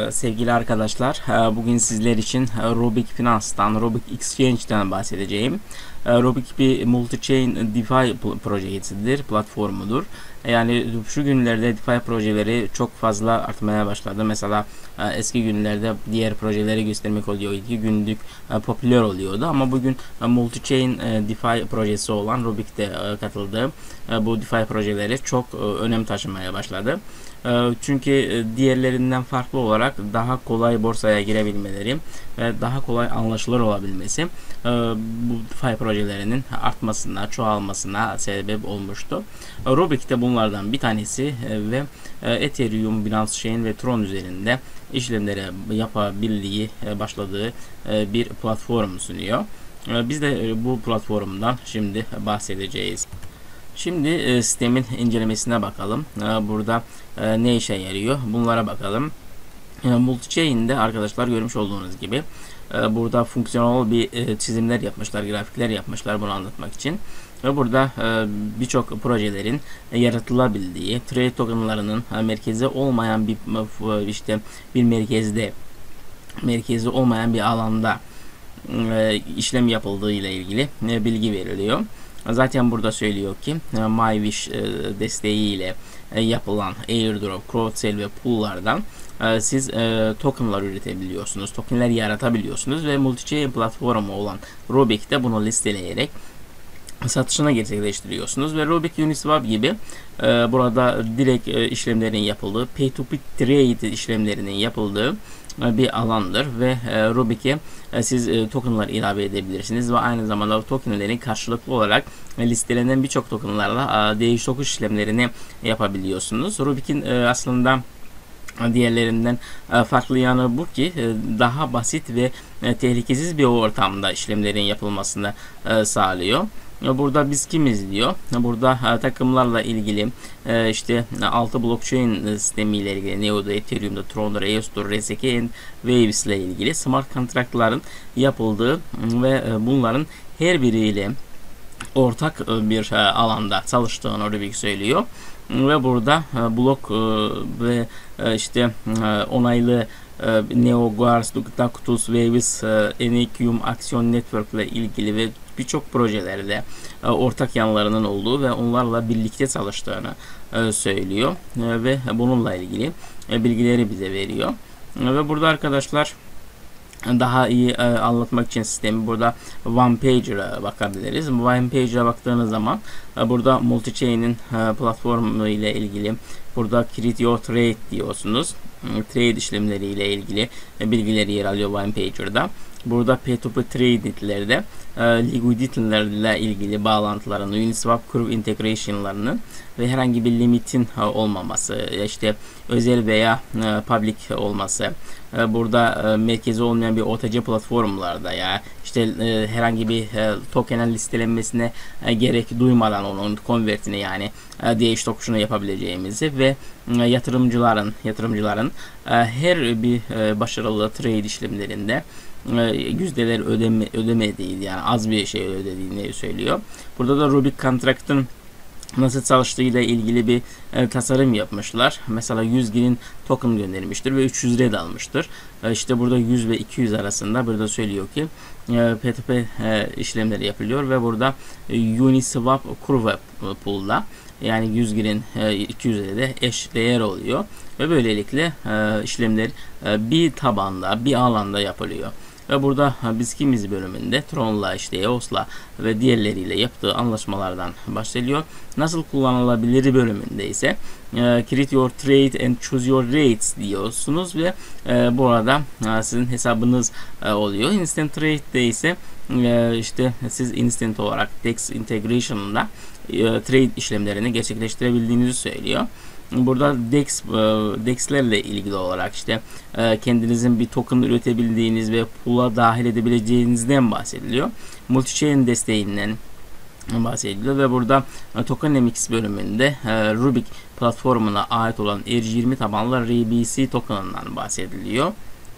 Sevgili arkadaşlar, bugün sizler için Rubik Finance'dan, Rubik Exchange'den bahsedeceğim. Rubik bir multi-chain DeFi projesidir, platformudur. Yani şu günlerde DeFi projeleri çok fazla artmaya başladı. Mesela eski günlerde diğer projeleri göstermek oluyordu ki günlük popüler oluyordu. Ama bugün multi-chain DeFi projesi olan Rubik'te katıldı. Bu DeFi projeleri çok önem taşımaya başladı. Çünkü diğerlerinden farklı olarak daha kolay borsaya girebilmeleri ve daha kolay anlaşılır olabilmesi bu DeFi projelerinin artmasına, çoğalmasına sebep olmuştu. Rubik de bunlardan bir tanesi ve Ethereum, Binance Chain ve Tron üzerinde işlemleri yapabildiği, başladığı bir platform sunuyor. Biz de bu platformdan şimdi bahsedeceğiz. Şimdi sistemin incelemesine bakalım. Burada ne işe yarıyor? Bunlara bakalım. Multi-chain'de arkadaşlar görmüş olduğunuz gibi burada fonksiyonel bir çizimler yapmışlar, grafikler yapmışlar bunu anlatmak için. Ve burada birçok projelerin yaratılabildiği, trade tokenlarının merkezi olmayan bir merkezi olmayan bir alanda işlem yapıldığı ile ilgili bilgi veriliyor. Zaten burada söylüyor ki MyWish desteğiyle yapılan airdrop, crowd sale ve pool'lardan siz tokenlar üretebiliyorsunuz, tokenler yaratabiliyorsunuz ve multi-chain platformu olan Rubik'te bunu listeleyerek satışına gerçekleştiriyorsunuz ve Rubik Uniswap gibi burada direkt işlemlerin yapıldığı, P2P trade işlemlerinin yapıldığı bir alandır ve Rubik'e siz tokenlar ilave edebilirsiniz ve aynı zamanda tokenlerin karşılıklı olarak listelenen birçok tokenlarla değiş tokuş işlemlerini yapabiliyorsunuz. Rubik'in aslında diğerlerinden farklı yanı bu ki daha basit ve tehlikesiz bir ortamda işlemlerin yapılmasını sağlıyor. Burada biz kimiz diyor. Burada takımlarla ilgili işte 6 blockchain sistemiyle ilgili Neo'da, Ethereum'da, Tron'da, EOS'da, RSK and Waves ile ilgili smart kontratların yapıldığı ve bunların her biriyle ortak bir alanda çalıştığını Rubik söylüyor. Ve burada blok ve işte onaylı Neo, Guars, Dactus, Waves, Enecum, Action Network ile ilgili ve birçok projelerde ortak yanlarının olduğu ve onlarla birlikte çalıştığını söylüyor ve bununla ilgili bilgileri bize veriyor. Ve burada arkadaşlar daha iyi anlatmak için sistemi burada One Pager'a bakabiliriz. One Pager'a baktığınız zaman burada multi-chain'in platformu ile ilgili burada Create Your Trade diyorsunuz. Trade işlemleri ile ilgili bilgileri yer alıyor One Pager'da. Burada P2P trade'lerde liquidity'lerle ilgili bağlantılarını, Uniswap Curve integration'larının ve herhangi bir limitin olmaması, işte özel veya public olması, burada merkezi olmayan bir OTC platformlarda ya işte herhangi bir token'in listelenmesine gerek duymadan onun konvertini yani değiş tokuşunu yapabileceğimizi ve yatırımcıların her bir başarılı trade işlemlerinde yüzdeler ödemediği yani az bir şey ödediğini söylüyor. Burada da Rubik Contract'ın nasıl çalıştığıyla ilgili bir tasarım yapmışlar. Mesela 100 GIL'in token göndermiştir ve 300 red almıştır. İşte burada 100 ve 200 arasında burada söylüyor ki P2P işlemleri yapılıyor ve burada Uniswap Curve Pool'da yani 100 GIL'in 200'e de eş değer oluyor ve böylelikle işlemler bir tabanda, bir alanda yapılıyor. Ve burada biz kimiz bölümünde Tron'la, işte EOS'la ve diğerleriyle yaptığı anlaşmalardan bahsediyor. Nasıl kullanılabilir bölümünde ise Create Your Trade and Choose Your Rates diyorsunuz ve burada sizin hesabınız oluyor. Instant Trade'de ise işte siz instant olarak DEX integration'da trade işlemlerini gerçekleştirebildiğinizi söylüyor. Burada DEX'lerle ilgili olarak işte kendinizin bir token üretebildiğiniz ve pool'a dahil edebileceğinizden bahsediliyor. Multi-chain desteğinden bahsediliyor ve burada tokenomics bölümünde Rubik platformuna ait olan ERC20 tabanlı RBC token'ından bahsediliyor.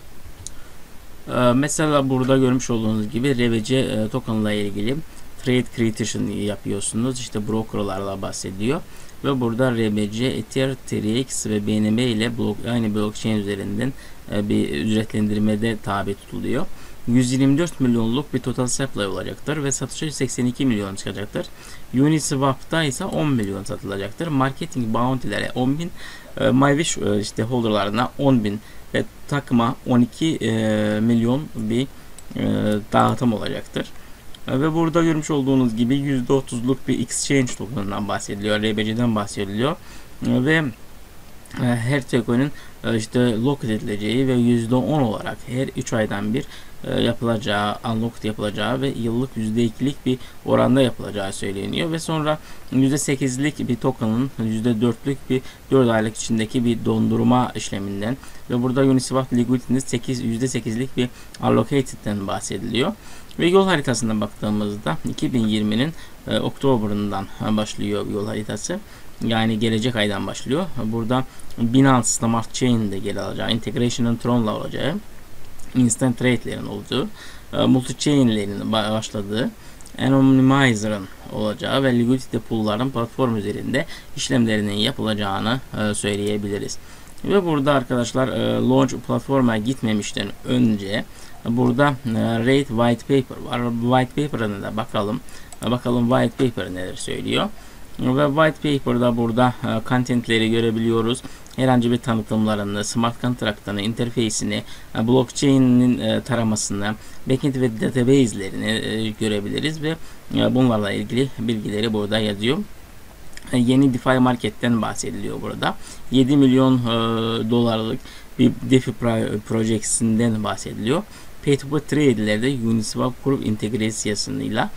Mesela burada görmüş olduğunuz gibi RBC token'la ilgili trade creation yapıyorsunuz. İşte brokerlarla bahsediyor. ve burada RBC, Ether, TRX ve BNB ile aynı blockchain üzerinden bir ücretlendirmede tabi tutuluyor. 124 milyonluk bir total supply olacaktır ve satışa 82 milyon çıkacaktır. Uniswap'ta ise 10 milyon satılacaktır. Marketing bounty'lere 10.000, MyWish işte holderlarına 10.000 ve takıma 12 milyon bir dağıtım olacaktır. Ve burada görmüş olduğunuz gibi %30'luk bir exchange token'dan bahsediliyor, RBC'den bahsediliyor ve her token'ın işte lock edileceği ve %10 olarak her 3 aydan bir yapılacağı, unlocked yapılacağı ve yıllık %2'lik bir oranda yapılacağı söyleniyor ve sonra %8'lik bir token'ın %4'lük bir 4 aylık içindeki bir dondurma işleminden ve burada Uniswap liquidity'nin %8'lik bir allocated'den bahsediliyor. Ve yol haritasına baktığımızda 2020'nin Oktober'ından başlıyor yol haritası. Yani gelecek aydan başlıyor. Burada Binance Smart Chain'in de geri alacağı, Integration'ın Tron'la olacağı, Instant Trade'lerin olduğu, Multi-Chain'lerin başladığı, Anonymizer'ın olacağı ve Liquidity Pool'ların platform üzerinde işlemlerinin yapılacağını söyleyebiliriz. Ve burada arkadaşlar launch platforma gitmemişten önce burada Rate White Paper var. White Paper'ına da bakalım. Bakalım White Paper neler söylüyor. Ve White Paper'da burada contentleri görebiliyoruz. Herhangi bir tanıtımlarını, smart contract'ını, interface'ini, blockchain'in taramasını, backend ve database'lerini görebiliriz ve bunlarla ilgili bilgileri burada yazıyor. Yeni DeFi marketten bahsediliyor burada. 7 milyon dolarlık bir DeFi projesinden bahsediliyor. Pay-to-pay trade'lerde Uniswap Group integrasyasıyla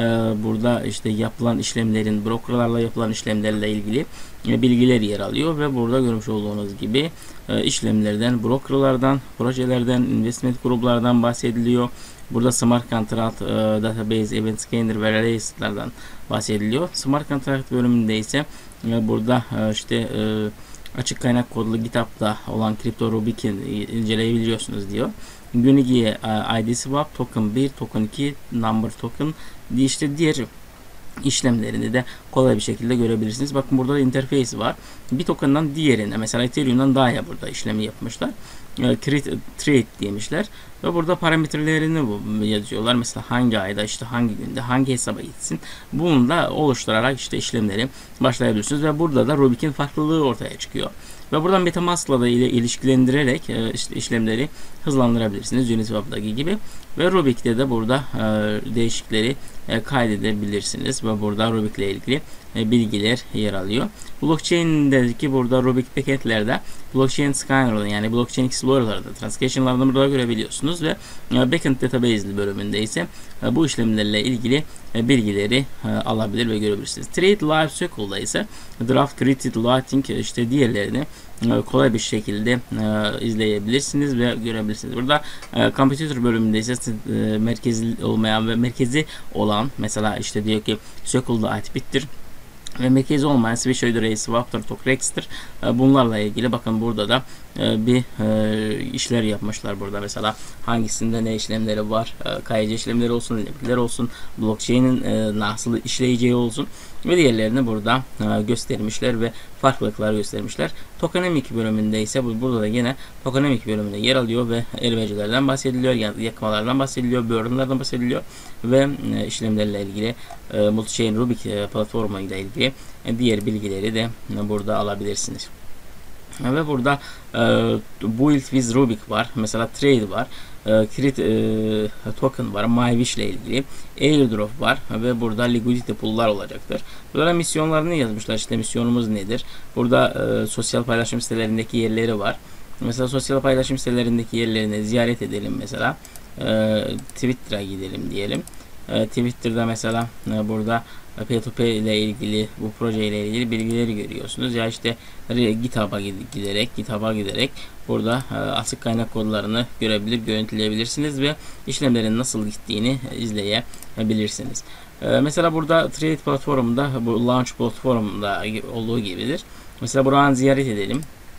burada işte yapılan işlemlerin, brokerlarla yapılan işlemlerle ilgili bilgiler yer alıyor ve burada görmüş olduğunuz gibi işlemlerden, brokerlardan, projelerden, investment gruplardan bahsediliyor. Burada Smart Contract, Database, Event Scanner ve Relay'lerden bahsediliyor. Smart Contract bölümünde ise burada işte açık kaynak kodlu GitHub'da olan CryptoRubic'i inceleyebiliyorsunuz diyor. Unique ID Swap, Token 1, Token 2, Number Token işte diğer işlemlerini de kolay bir şekilde görebilirsiniz. Bakın burada da interface var. Bir token'dan diğerine, mesela Ethereum'dan daha burada işlemi yapmışlar. Create Trade demişler ve burada parametrelerini yazıyorlar. Mesela hangi ayda, işte hangi günde, hangi hesaba gitsin. Bunu da oluşturarak işte işlemleri başlayabilirsiniz ve burada da Rubic'in farklılığı ortaya çıkıyor. Ve buradan MetaMask'la da ile ilişkilendirerek işte işlemleri hızlandırabilirsiniz Uniswap'taki gibi. Ve Rubic'te de burada değişikleri kaydedebilirsiniz ve burada Rubic'le ilgili bilgiler yer alıyor. Blockchain'deki burada Rubic paketlerde Blockchain Scanner'da yani Blockchain Explorer'da transaction'larını burada görebiliyorsunuz ve Backend Database bölümünde ise bu işlemlerle ilgili bilgileri alabilir ve görebilirsiniz. Trade Live Circle'da ise Draft, Created, Lighting işte diğerlerini kolay bir şekilde izleyebilirsiniz ve görebilirsiniz. Burada Computer bölümünde ise merkezi olmayan ve merkezi olan mesela işte diyor ki Circle'da ait bittir ve merkezi olmayan Swish Array, Swap'tır, Tokrex'tir. Bunlarla ilgili bakın burada da bir işler yapmışlar burada. Mesela hangisinde ne işlemleri var, KYC işlemleri olsun, limitler olsun, blockchain'in nasıl işleyeceği olsun ve diğerlerini burada göstermişler ve farklılıklar göstermişler. Tokenomic bölümünde ise burada da yine tokenomic bölümünde yer alıyor ve RBC'lerden bahsediliyor, yakmalardan bahsediliyor, burden'lardan bahsediliyor ve işlemlerle ilgili Multi-Chain Rubic platformu ile ilgili diğer bilgileri de burada alabilirsiniz. Ve burada Build with Rubic var. Mesela Trade var. Create Token var. MyWish ile ilgili. Airdrop var. Ve burada Liquidity Pool'lar olacaktır. Burada misyonlarını yazmışlar. İşte misyonumuz nedir? Burada sosyal paylaşım sitelerindeki yerleri var. Mesela sosyal paylaşım sitelerindeki yerlerini ziyaret edelim mesela. Twitter'a gidelim diyelim. Twitter'da mesela burada P2P ile ilgili bu proje ile ilgili bilgileri görüyorsunuz. Ya işte GitHub'a giderek burada açık kaynak kodlarını görebilir, görüntüleyebilirsiniz ve işlemlerin nasıl gittiğini izleyebilirsiniz. Mesela burada Trade platformunda bu Launch platformunda olduğu gibidir. Mesela buradan ziyaret edelim.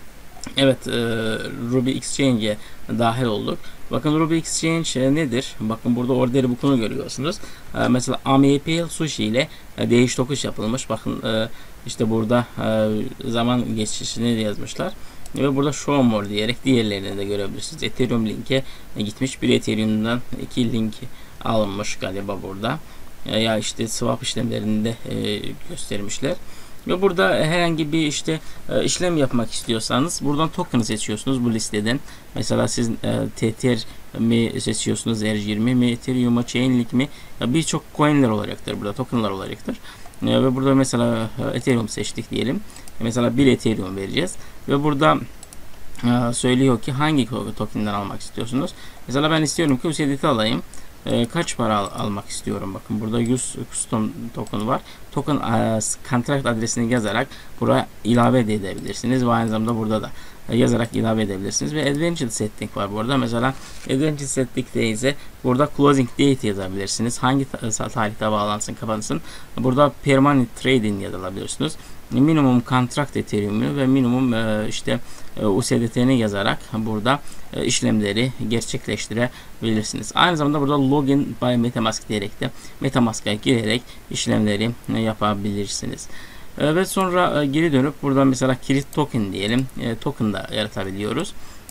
Evet, Ruby Exchange'e dahil olduk. Bakın Ruby Exchange nedir? Bakın burada order book'unu görüyorsunuz. Mesela AMPL Sushi ile değiş tokuş yapılmış. Bakın işte burada zaman geçişini yazmışlar. Ve burada Show More diyerek diğerlerini de görebilirsiniz. Ethereum linke gitmiş. Bir Ethereum'dan 2 link alınmış galiba burada. Ya işte swap işlemlerini de göstermişler. Ve burada herhangi bir işte işlem yapmak istiyorsanız buradan token'ı seçiyorsunuz bu listeden. Mesela siz Tether mi seçiyorsunuz, ERC20 mi, Ethereum mu, Chainlink mi? Birçok coin'ler olacaktır burada, token'lar olacaktır. Ve burada mesela Ethereum seçtik diyelim. Mesela 1 Ethereum vereceğiz. Ve burada söylüyor ki hangi token'den almak istiyorsunuz. Mesela ben istiyorum ki USDT alayım. Kaç para almak istiyorum. Bakın burada 100 custom token var. Token contract adresini yazarak buraya ilave edebilirsiniz ve aynı zamanda burada da yazarak ilave edebilirsiniz. Ve advanced setting var burada. Mesela advanced setting'de ise burada closing date yazabilirsiniz. Hangi tarihte bağlansın, kapansın. Burada permanent trading yazabilirsiniz. Minimum contract Ethereum'u ve minimum işte USDT'ni yazarak burada işlemleri gerçekleştirebilirsiniz. Aynı zamanda burada login by MetaMask diyerek de MetaMask'a girerek işlemleri yapabilirsiniz. Ve sonra geri dönüp buradan mesela kilit token diyelim. Token da yaratabiliyoruz.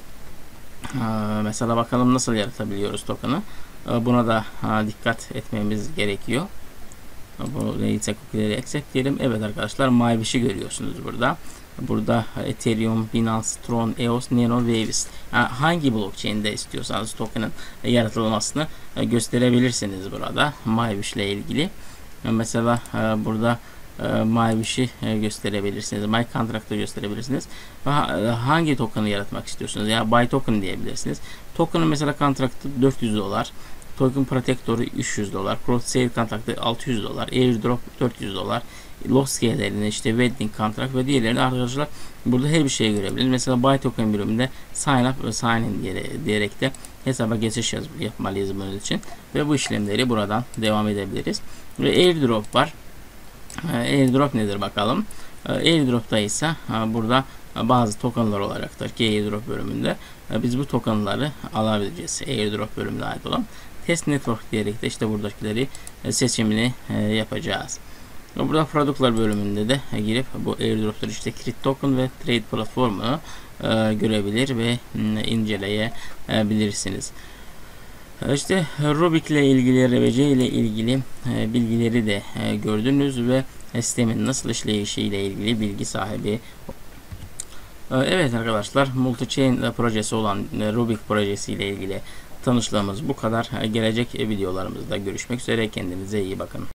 Mesela bakalım nasıl yaratabiliyoruz token'ı. Buna da dikkat etmemiz gerekiyor. Bu neyse cookie'leri accept diyelim. Evet arkadaşlar, MyBish'i görüyorsunuz burada. Burada Ethereum, Binance, Tron, EOS, Nano, Waves. Hangi blockchain'de istiyorsanız token'ın yaratılmasını gösterebilirsiniz burada. MyBish ile ilgili. Mesela burada MyBish'i gösterebilirsiniz. My Contract'ı gösterebilirsiniz. Ve hangi token'ı yaratmak istiyorsunuz? Ya buy token diyebilirsiniz. Token'ın mesela contract'ı $400. Token Protector'ı $300, Cross Sale Contract'ı $600, Airdrop $400, Lock Scale'lerini işte Wedding Contract ve diğerlerini arkadaşlar burada her bir şeye görebiliriz. Mesela Buy Token bölümünde Sign Up ve Sign In diyerek de hesaba geçiş yapmalıyız bunun için. Ve bu işlemleri buradan devam edebiliriz. Ve Airdrop var. Airdrop nedir bakalım. Airdrop'ta ise burada bazı tokenlar olacaktır ki Airdrop bölümünde biz bu tokenları alabileceğiz. Airdrop bölümüne ait olan Test Network diyerek de işte buradakileri seçimini yapacağız. Burada Productlar bölümünde de girip bu airdrop'ları işte Crypto Token ve Trade platformunu görebilir ve inceleyebilirsiniz. İşte Rubik ile ilgili, RVC ile ilgili bilgileri de gördünüz ve sistemin nasıl işleyişi ile ilgili bilgi sahibi. Evet arkadaşlar, multi-chain projesi olan Rubik projesi ile ilgili tanıştığımız bu kadar. Gelecek videolarımızda görüşmek üzere. Kendinize iyi bakın.